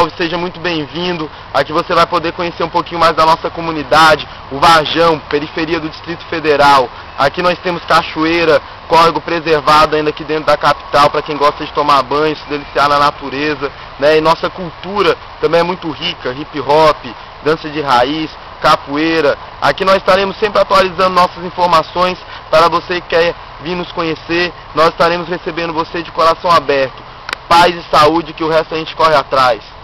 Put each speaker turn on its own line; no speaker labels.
salve, seja muito bem-vindo. Aqui você vai poder conhecer um pouquinho mais da nossa comunidade, o Varjão, periferia do Distrito Federal. Aqui nós temos cachoeira, córrego preservado ainda aqui dentro da capital, para quem gosta de tomar banho, se deliciar na natureza, né? E nossa cultura também é muito rica, hip hop, dança de raiz, capoeira. Aqui nós estaremos sempre atualizando nossas informações para você que quer vir nos conhecer. Nós estaremos recebendo você de coração aberto. Paz e saúde, que o resto a gente corre atrás.